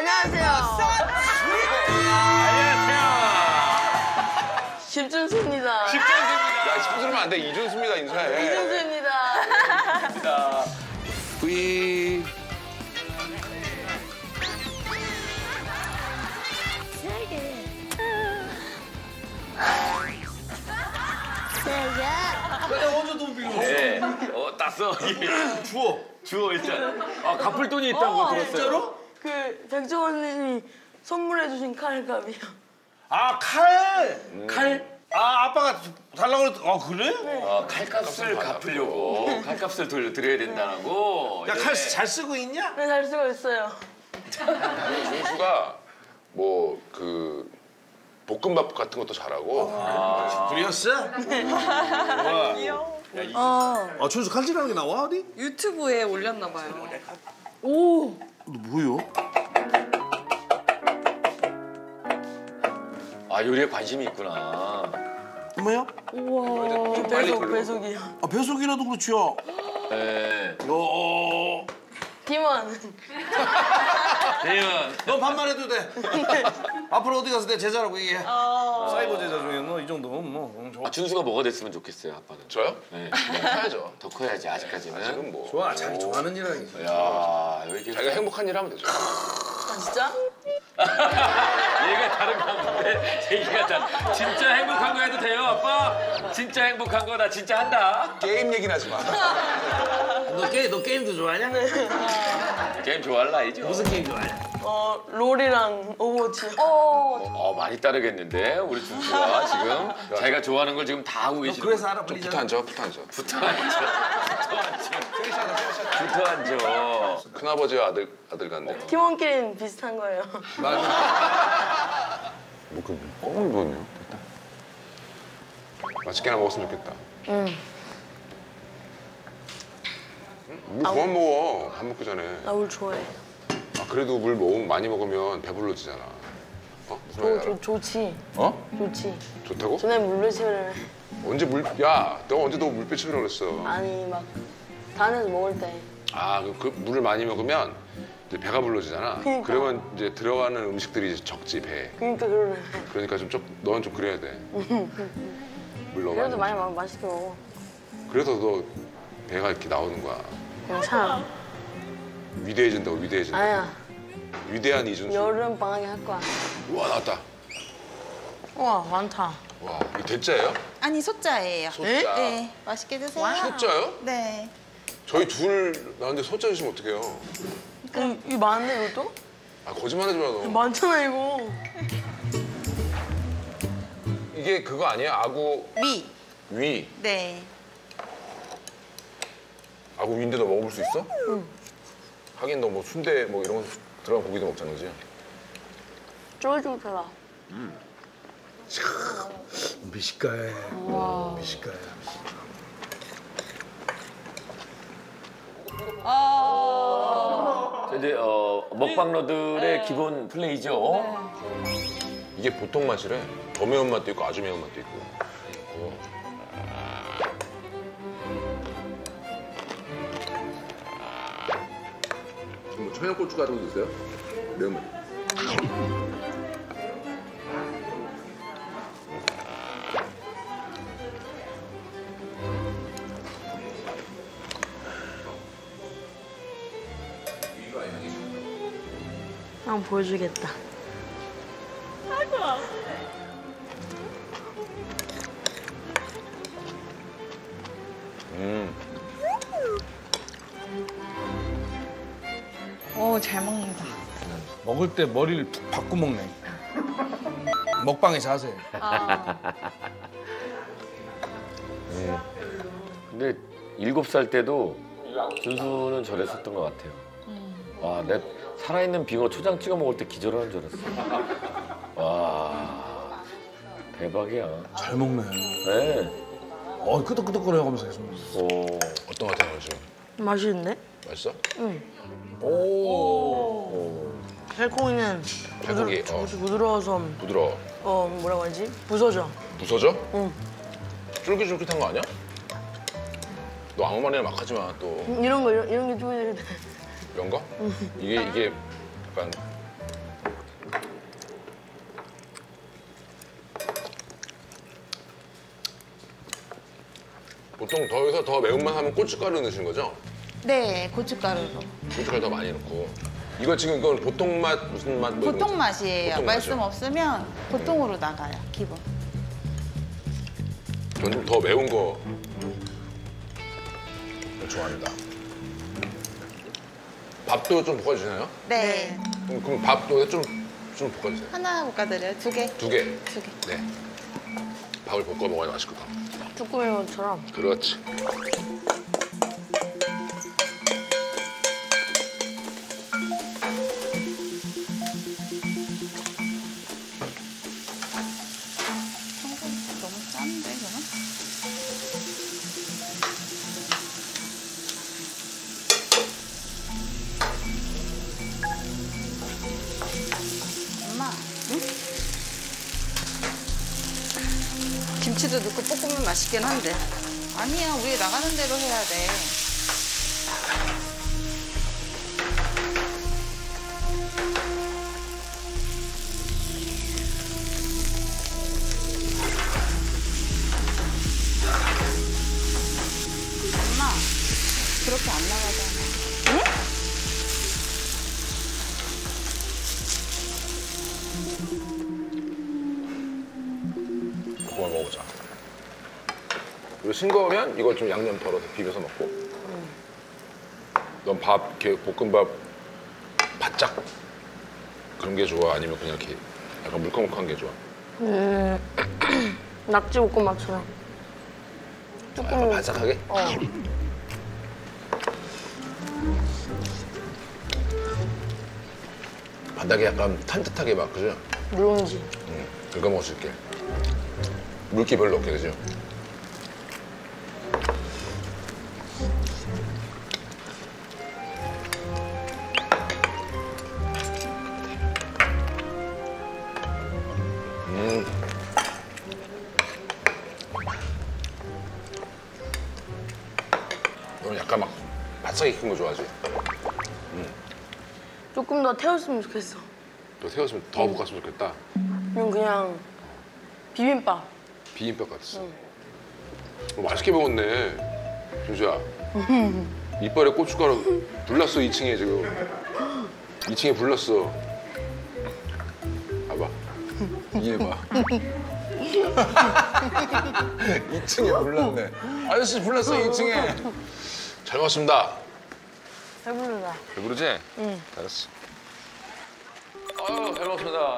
안녕하세요. 십준수입니다. 십준수입니다. 야, 십준수면 안 돼. 이준수입니다. 인사해. 이준수입니다. V. 내가 언제 돈 빌려? 네. 땄어. 주워 일단. 아, 갚을 돈이 있다고 들었어요. 진짜로? 그 백종원님이 선물해주신 칼값이요. 아, 칼! 칼? 아, 아빠가 달라고 그랬... 아, 그래? 칼값을 갚으려고 칼값을 드려야 된다고. 야, 칼 잘 쓰고 있냐? 네, 잘 쓰고 있어요. 준수가 뭐 그 볶음밥 같은 것도 잘하고. 그렸어? 아, 준수 칼질하는 게 나와, 어디? 유튜브에 올렸나 봐요. 오! 너 뭐요? 아, 요리에 관심이 있구나. 뭐야? 우와. 배속이요. 아, 배속이라도 그렇지요. 네. 팀원. 대현. 넌 반말해도 돼. 앞으로 어디 가서 내 제자라고 얘기해. 사이버 제자 중에 너 이 정도면 뭐 좋아. 아, 준수가 뭐가 됐으면 좋겠어요, 아빠는. 저요? 네. 해야죠. 더 커야지, 아직까지는. 지금 뭐. 좋아, 자기 좋아하는 일 하기. 야, 왜 이렇게. 자기가 행복한 일 하면 되죠. 아, 진짜? 얘가 다른 거 같은데 얘기가 다 진짜 행복한 거 해도 돼요, 아빠? 진짜 행복한 거 나 진짜 한다. 게임 얘기는 하지 마. 너 게임도 좋아하냐? 게임 좋아할 나이죠? 무슨 게임 좋아해? 롤이랑 오버워치요. 많이 따르겠는데 우리 준수가 지금 자기가 좋아하는 걸 지금 다 하고 계시는. 그래서 좀 알아버리자. 붙어 앉아, 붙어 앉아. 붙어 앉아. 큰아버지와 아들 같네. 팀원끼리는 비슷한 거예요. 맞아. 뭐그 껌을 부었네요. 맛있게나 먹었으면 좋겠다. 물 그만 먹어. 밥 먹기 전에. 나 물 좋아해. 아, 그래도 물 많이 먹으면 배불러지잖아. 무슨 말이야? 좋지. 좋지. 좋다고? 전에 물배치를 언제 야, 너 언제 너 물 빼치우라고 그랬어? 아니 막 다른에서 먹을 때. 아, 그 물을 많이 먹으면 이제 배가 불러지잖아. 그러니까. 그러면 이제 들어가는 음식들이 이제 적지 배에. 그러니까 그러네. 그러니까 너는 좀 그래야 돼. 물 너무 그래도 많이 먹지. 먹으면 맛있게 먹어. 그래서 너 배가 이렇게 나오는 거야. 괜찮아. 위대해진다고 위대해진다. 아니야. 위대한 이준수. 여름 방학에 할 거야. 우와, 나왔다. 우와 많다. 와, 이 대짜예요? 아니, 소자예요. 소자. 네, 맛있게 드세요. 소자요? 네. 저희 둘 나왔는데 소자 주시면 어떡해요? 이거 많네 이것도? 아, 거짓말하지 마 너. 많잖아 이거. 이게 그거 아니에요? 위. 위. 네. 아구 위인데 너 먹어볼 수 있어? 응. 하긴 너 뭐 순대 뭐 이런 거 들어간 고기도 먹잖아, 그지? 쫄쫄쫄아. 미식가에. 미식가에. 이제 먹방러들의 기본 플레이죠. 이게 보통 맛이래. 더 매운 맛도 있고 아주 매운 맛도 있고. 뭐 청양고추 같은 거 드세요? 매운맛. 한번 보여주겠다. 잘 먹는다. 먹을 때 머리를 푹 박고 먹네. 먹방의 자세. 근데 7살 때도 준수는 저랬었던 것 같아요. 와, 내 살아있는 빙어 초장 찍어 먹을 때 기절하는 줄 알았어. 와, 대박이야. 잘 먹네. 네. 끄덕끄덕거려 하면서 계속. 어떤 것 같아요, 지금? 맛있는데? 맛있어? 살코기는 살코기, 부드러워서 부드러워. 뭐라고 하지? 부서져. 부서져? 응. 쫄깃쫄깃한 거 아니야? 너 아무 말이나 막 하지 마, 또. 이런 게 쫄깃쫄깃해. 이런 거? 이게 약간 보통 더해서 더 매운맛 하면 고춧가루 넣으시는 거죠? 네, 고춧가루로. 고춧가루 더 많이 넣고. 이거 지금 이건 보통 맛 무슨 맛? 뭐 이런 보통 거죠? 맛이에요. 보통 말씀 맛이요? 없으면 보통으로 나가요, 기본. 저는 좀 더 매운 거 좋아합니다. 밥도 좀 볶아주시나요? 네. 그럼 밥도 좀 볶아주세요. 하나 볶아드려요? 두 개? 두 개. 두 개. 네. 밥을 볶아 먹어야 맛있거든. 쭈꾸미처럼. 그렇지. 너무 짠데, 저는? 엄마, 응? 김치도 넣고 볶으면 맛있긴 한데. 아니야, 우리 나가는 대로 해야 돼. 엄마, 그렇게 안 나가잖아. 볶아 먹어보자. 그리고 싱거우면 이걸 좀 양념 덜어서 비벼서 먹고. 넌 밥, 이렇게 볶음밥 바짝 그런 게 좋아? 아니면 그냥 이렇게 약간 물컹물컹한 게 좋아? 낙지 볶음밥처럼. 약간 바삭하게? 바닥에 약간 탄뜻하게 막, 그죠? 누룽지. 긁어 먹을 수 있게. 물기 별로 없게, 그죠? 너는 약간 막 바싹 익힌 거 좋아하지? 조금 더 태웠으면 좋겠어. 너 태웠으면 더 볶았으면 좋겠다. 그냥 비빔밥. 비빔밥 같았어. 맛있게 먹었네, 준수야. 이빨에 고춧가루 불났어, 2층에 지금. 2층에 불났어. 봐봐. 이해봐. 2층에 불났네. 아저씨 불났어, 2층에. 잘 먹었습니다. 배부르다. 배부르지? 응. 알았어. 아유, 잘 먹었습니다.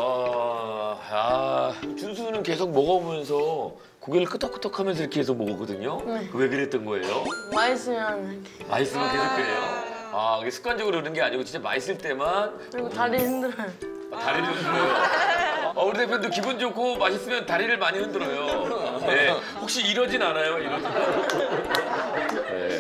준수는 계속 먹어보면서 고개를 끄덕끄덕하면서 이렇게 해서 먹었거든요. 왜 그랬던 거예요? 맛있으면 이렇게. 맛있으면 계속 그래요? 이게 습관적으로 그러는 게 아니고 진짜 맛있을 때만 그리고 다리 힘들어요. 다리를 흔들어요. 우리 대표도 기분 좋고 맛있으면 다리를 많이 흔들어요. 네. 혹시 이러진 않아요? 이러진 않아요? 네.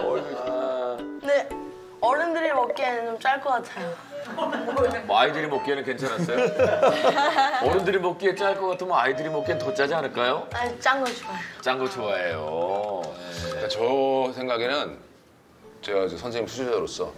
근데 어른들이 먹기에는 좀 짤 것 같아요. 뭐 아이들이 먹기에는 괜찮았어요? 어른들이 먹기에 짤 것 같으면 아이들이 먹기엔 더 짜지 않을까요? 아니, 짠 거 좋아해요. 짠 거 좋아해요. 그러니까 저 생각에는 제가 이제 선생님 수제자로서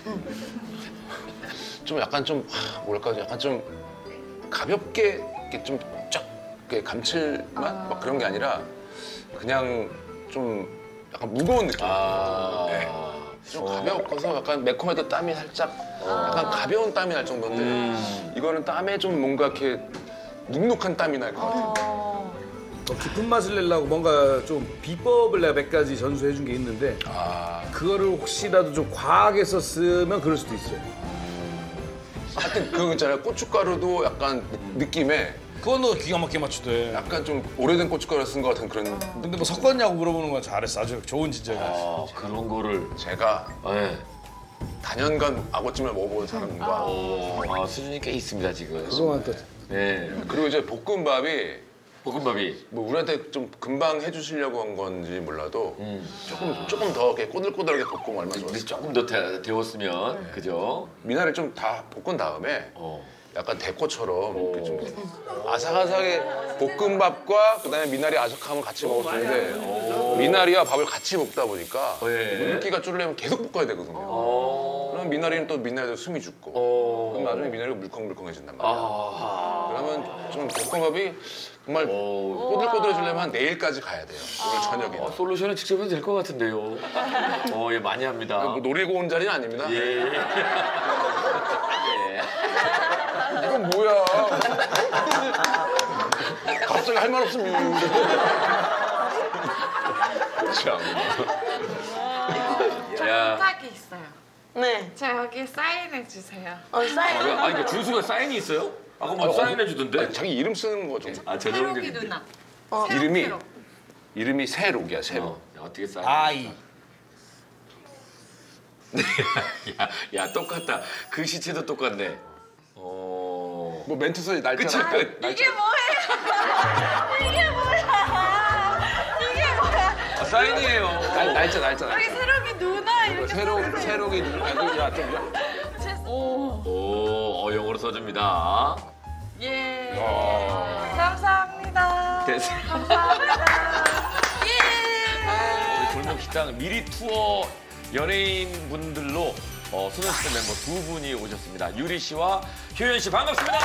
좀 약간 좀 뭐랄까 약간 좀 가볍게 이렇게 좀 쫙 감칠맛 막 그런 게 아니라 그냥 좀 약간 무거운 느낌. 네. 좀 가벼워서 약간 매콤해도 땀이 살짝 약간 가벼운 땀이 날 정도인데 이거는 땀에 좀 뭔가 이렇게 눅눅한 땀이 날 것 같아요. 더 깊은 맛을 내려고 뭔가 좀 비법을 내가 몇 가지 전수해 준 게 있는데 그거를 혹시라도 좀 과하게 썼으면 그럴 수도 있어요. 하여튼 그거 있잖아요. 고춧가루도 약간 느낌에 그건 너 기가 막히게 맞추대. 약간 좀 오래된 고춧가루 쓴 것 같은 그런. 근데 뭐 섞었냐고 물어보는 건 잘했어. 아주 좋은 지적이야. 그런 거를. 제가 네. 단연간 아구찜을 먹어본 사람인가. 수준이 꽤 있습니다, 지금. 그동안 또 네. 그리고 이제 볶음밥이 볶음밥이. 뭐 우리한테 좀 금방 해주시려고 한 건지 몰라도 조금 더 이렇게 꼬들꼬들하게 볶으면 얼마나 우리 좋았을까. 조금 더 데웠으면, 그죠? 미나리를 좀 다 볶은 다음에 어. 약간 대꼬처럼 이렇게 좀 아삭아삭하게 볶음밥과 그다음에 미나리 아삭함을 같이 먹을 수 있는데 미나리와 밥을 같이 볶다 보니까 예. 물기가 줄려면 계속 볶아야 되거든요. 그러면 미나리는 또 미나리도 숨이 죽고 그럼 나중에 미나리가 물컹물컹해진단 말이야. 그러면 좀 볶음밥이 정말 꼬들꼬들해지려면 한 내일까지 가야 돼요. 오늘 저녁에. 솔루션을 직접 해도 될 것 같은데요. 예, 많이 합니다. 뭐 노리고 온 자리는 아닙니다. 예. 이건 뭐야? 갑자기 할 말 없으면 참. 야. 부탁이 있어요. 네. 저 여기 사인해 주세요. 사인. 그러니까 준수가 사인이 있어요? 아까 뭐 사인해 주던데? 아니, 자기 이름 쓰는 거 좀. 새록이 누나. 이름이 새록. 이름이 새록이야, 새록. 어떻게 사인? 아이. 야, 똑같다. 그 시체도 똑같네. 뭐 멘트 써야 날짜. 끝이 끝. 이게 뭐예요? 이게 뭐야? 이게 뭐야? 사인이에요. 날짜. 여기 새록이 누나 이렇게 새록이 누구? 야, 좀. 오, 영어로 써줍니다. 예. 감사합니다. 됐어요. 감사합니다. 예. 우리 골목식당 미리 투어 연예인 분들로 소녀시대 멤버 두 분이 오셨습니다. 유리 씨와 효연 씨 반갑습니다.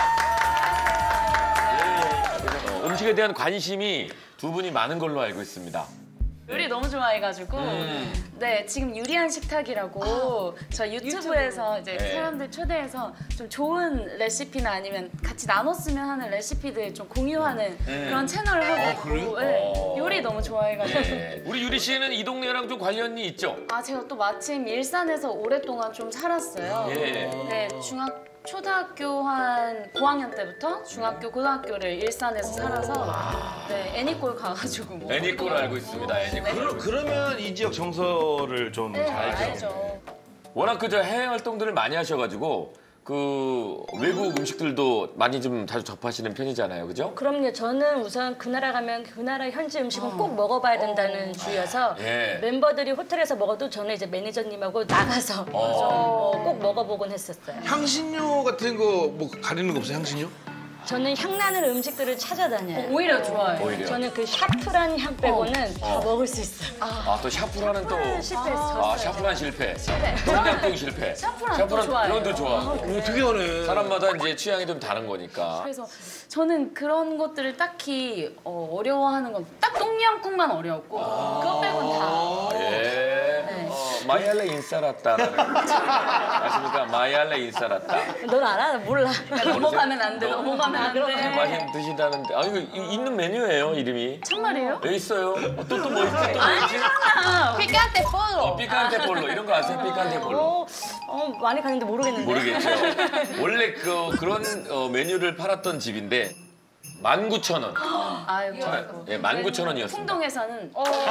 음식에 대한 관심이 두 분이 많은 걸로 알고 있습니다. 요리 너무 좋아해가지고 네 지금 유리한 식탁이라고 저 유튜브에서 이제 네. 사람들 초대해서 좀 좋은 레시피나 아니면 같이 나눴으면 하는 레시피들 좀 공유하는 그런 채널을 하고 있고 네, 요리 너무 좋아해가지고 네. 우리 유리 씨는 이 동네랑 좀 관련이 있죠? 아 제가 또 마침 일산에서 오랫동안 좀 살았어요. 예. 네 초등학교 한 고학년 때부터 중학교 고등학교를 일산에서 살아서 네 애니골 가가지고 뭐 애니꼴 알고 있습니다. 애니꼴. 그러면 이 지역 정서를 좀 네, 잘 알죠. 알죠. 워낙 그 해외 활동들을 많이 하셔가지고 그 외국 음식들도 많이 좀 자주 접하시는 편이잖아요, 그죠? 그럼요. 저는 우선 그 나라 가면 그 나라 현지 음식은 꼭 먹어봐야 된다는 주의여서 예. 멤버들이 호텔에서 먹어도 저는 이제 매니저님하고 나가서 꼭 먹어보곤 했었어요. 향신료 같은 거 뭐 가리는 거 없어요? 향신료? 저는 향나는 음식들을 찾아다녀요. 오히려 좋아해요. 오히려. 저는 그 샤프란 향 빼고는 다 먹을 수 있어요. 또 샤프란은 또. 실패했어요. 샤프란 실패. 똠양꿍 실패. 샤프란 또 좋아해요. 이런 도 좋아. 특이하네. 사람마다 이제 취향이 좀 다른 거니까. 그래서 저는 그런 것들을 딱히 어려워하는 건 딱 똥냥꿍만 어려웠고 그거 빼곤 다. 예. 마이알레 인사라따라는 아십니까? 마이알레 인사라따. 넌 알아? 몰라. 넘어가면 안 돼. 넘어가면 안 돼. 많이 드시다는데. 이거 있는 메뉴예요, 이름이. 참말이에요? 여기 있어요. 또 뭐 있지? 또 뭐 있지? 피칸테 폴로. 피칸테 볼로. 이런 거 아세요? 피칸테 볼로. 많이 가는데 모르겠는데. 모르겠죠. 원래 그런 메뉴를 팔았던 집인데 19,000원. 아이고. 예, 19,000원이었습니다. 풍동에서는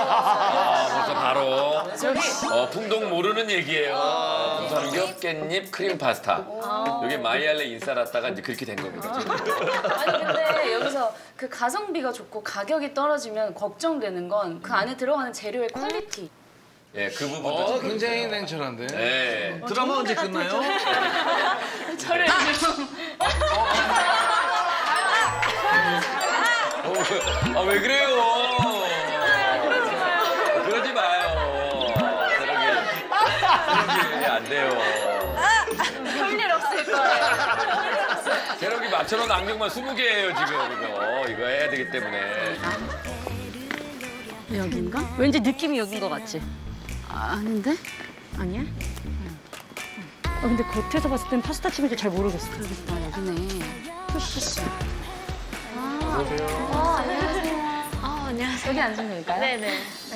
벌써 바로 저기 풍동 모르는 얘기예요. 부삼겹, 깻잎, 크림 파스타. 여기 마이알레 인사라따가 이제 그렇게 된 겁니다. 아니 근데 여기서 그 가성비가 좋고 가격이 떨어지면 걱정되는 건 그 안에 들어가는 재료의 퀄리티. 예, 그 부분도 좀 굉장히 냉철한데. 예. 드라마 언제 끝나요? 저를 왜 그래요? 그러지 마요. 새록이 안 돼요. 별일 없을 거예요. 새록이 맞춰놓은 안경만 20개예요 지금 이거 해야 되기 때문에. 여긴가? 왠지 느낌이 여긴 것 같지? 아닌데? 아니야? 근데 겉에서 봤을 땐 파스타 집인지 잘 모르겠어. 그러겠다 여기네. 푸시씨. 안녕하세요. 여기 앉으면 될까요? 네네.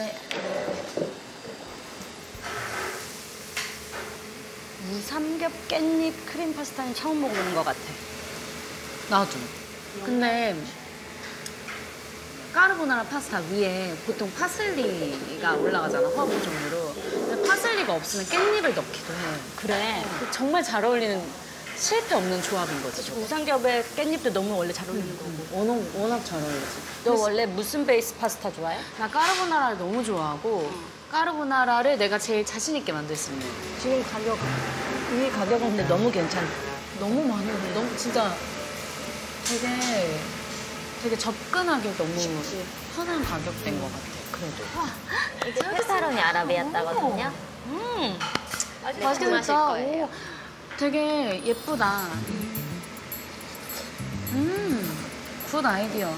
무삼겹 깻잎 크림 파스타는 처음 먹어보는 것 같아. 나도. 근데 까르보나라 파스타 위에 보통 파슬리가 올라가잖아, 허브 종류로. 근데 파슬리가 없으면 깻잎을 넣기도 해. 그래. 정말 잘 어울리는 실패 없는 조합인 거지. 저거. 무삼겹에 깻잎도 너무 원래 잘 어울리는 거고. 워낙 잘 어울리지. 너 원래 무슨 베이스 파스타 좋아해? 나 까르보나라를 너무 좋아하고 까르보나라를 내가 제일 자신 있게 만들 수 있는. 지금 이 가격은 근데 너무 괜찮아. 너무 많이 해. 너무 진짜 되게 접근하기 너무 편한 가격대인 것 같아. 그래도. 페페로니 아라비아따거든요. 맛있게 마실 생겼다. 거예요. 오, 되게 예쁘다. 굿 아이디어.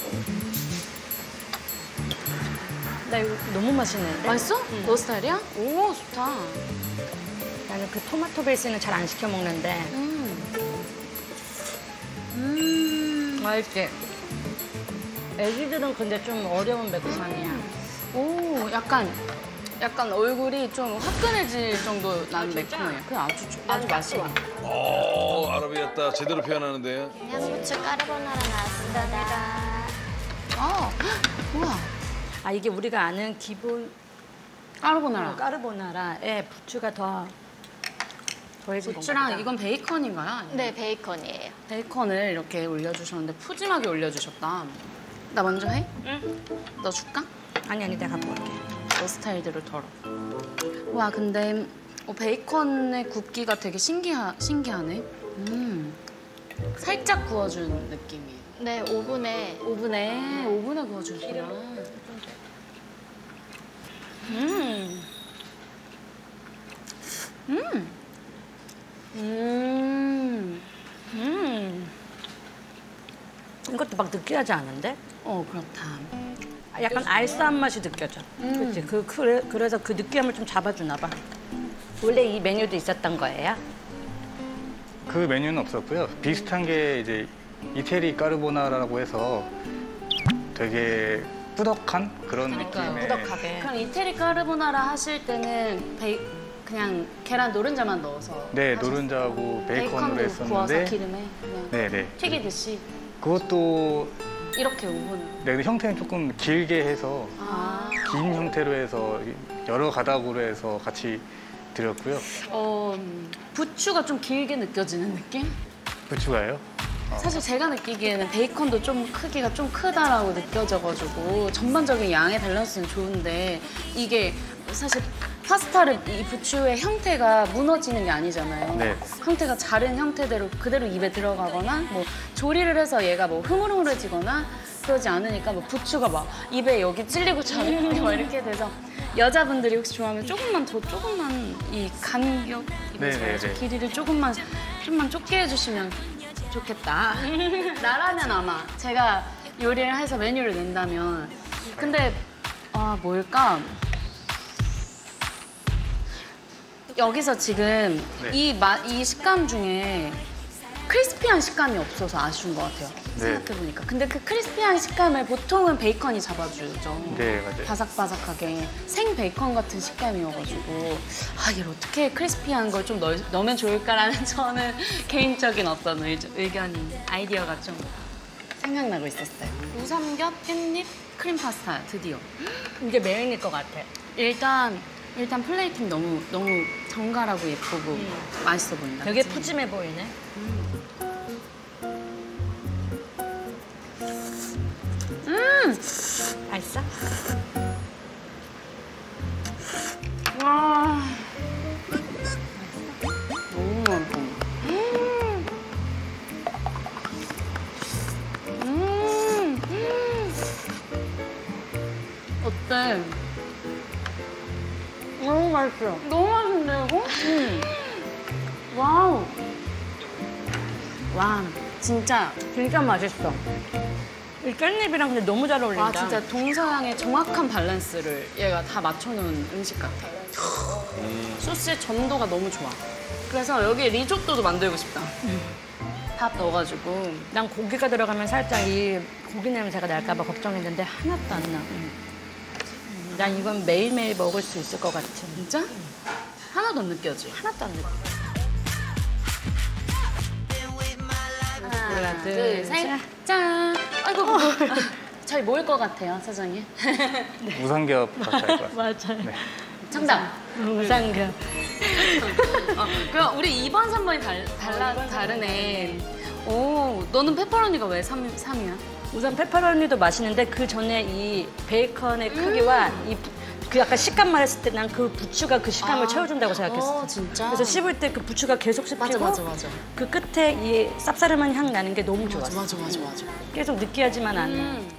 나 이거 너무 맛있는데? 맛있어? 너 스타일이야? 오, 좋다. 나는 그 토마토 베이스는 잘 안 시켜 먹는데. 맛있지? 애기들은 근데 좀 어려운 매콤함이야. 오, 약간 얼굴이 좀 화끈해질 정도 난 매콤해요. 그냥 아주 맛있어. 아라비아따 제대로 표현하는데. 양부추 까르보나라 나왔습니다. 우와. 아, 이게 우리가 아는 기본 까르보나라. 까르보나라에 부추가 더 더해진 건가 부추랑 보다. 이건 베이컨인가요? 아니면? 네, 베이컨이에요. 베이컨을 이렇게 올려주셨는데 푸짐하게 올려주셨다. 나 먼저 해? 응. 너 줄까? 아니, 내가 갖고 올게. 너 스타일대로 덜어. 와, 근데 베이컨의 굽기가 되게 신기하네. 살짝 구워준 느낌이에요. 네, 오븐에 오븐에 구워주시구나. 이것도 막 느끼하지 않은데? 그렇다. 약간 알싸한 맛이 느껴져. 그렇지? 그래서 그 느끼함을 좀 잡아주나 봐. 원래 이 메뉴도 있었던 거예요? 그 메뉴는 없었고요. 비슷한 게 이제 이태리 까르보나라라고 해서 되게 꾸덕한 그런 느낌의 꾸덕하게. 그럼 이태리 까르보나라 하실 때는 그냥 계란 노른자만 넣어서 네, 하셨어요? 노른자하고 베이컨으로 베이컨도 구워서 했었는데 기름에 그냥 네네. 튀기듯이 그것도 이렇게 오븐. 네, 근데 형태는 조금 길게 해서 긴 형태로 해서 여러 가닥으로 해서 같이 드렸고요. 부추가 좀 길게 느껴지는 느낌? 부추가요? 사실 제가 느끼기에는 베이컨도 좀 크기가 좀 크다라고 느껴져가지고 전반적인 양의 밸런스는 좋은데 이게 사실 파스타를 이 부추의 형태가 무너지는 게 아니잖아요. 네. 형태가 자른 형태대로 그대로 입에 들어가거나 뭐 조리를 해서 얘가 뭐 흐물흐물해지거나 그러지 않으니까 뭐 부추가 막 입에 여기 찔리고 저리 막 이렇게 돼서 여자분들이 혹시 좋아하면 조금만 이 간격 네네네. 길이를 좀만 좁게 해주시면 좋겠다. 나라면 아마 제가 요리를 해서 메뉴를 낸다면 근데 뭘까? 여기서 지금 네. 이 식감 중에 크리스피한 식감이 없어서 아쉬운 것 같아요. 네. 생각해보니까. 근데 그 크리스피한 식감을 보통은 베이컨이 잡아주죠. 네, 맞아요. 바삭바삭하게 생 베이컨 같은 식감이어가지고 이걸 어떻게 크리스피한 걸 좀 넣으면 좋을까라는 저는 개인적인 어떤 의견이 아이디어가 좀 생각나고 있었어요. 우삼겹 깻잎 크림 파스타 드디어. 이제 메인일 것 같아. 일단 플레이팅 너무 정갈하고 예쁘고 맛있어 보인다. 되게 그치? 푸짐해 보이네. 맛있어? 와. 너무 맛있어. 어때? 너무 맛있어. 너무 맛있는데 이거? 와우. 와, 진짜. 진짜 맛있어. 이 깻잎이랑 근데 너무 잘 어울린다. 와, 진짜 동서양의 정확한 밸런스를 얘가 다 맞춰놓은 음식 같아. 소스의 점도가 너무 좋아. 그래서 여기에 리조또도 만들고 싶다. 밥 넣어가지고. 난 고기가 들어가면 살짝 이 고기 냄새가 날까 봐 걱정했는데 하나도 안 나. 난 이건 매일매일 먹을 수 있을 것 같아. 진짜? 하나도 안 느껴지? 하나도 안 느껴. 하나, 둘, 셋. 짠. 아이고. 잘 모일 것 같아요, 사장님. 우삼겹 같아요. 맞아요. 네. 정답. 우삼겹. 그럼 우리 2번, 3번이 다르네. 오, 너는 페퍼로니가 왜 3이야? 우선 페퍼로니도 맛있는데 그 전에 이 베이컨의 크기와 그 약간 식감만 했을 때 난 그 부추가 그 식감을 채워준다고 생각했어. 진짜? 그래서 씹을 때 그 부추가 계속 씹히고 맞아. 그 끝에 이 쌉싸름한 향 나는 게 너무 좋았어. 맞아. 계속 느끼하지만 않아.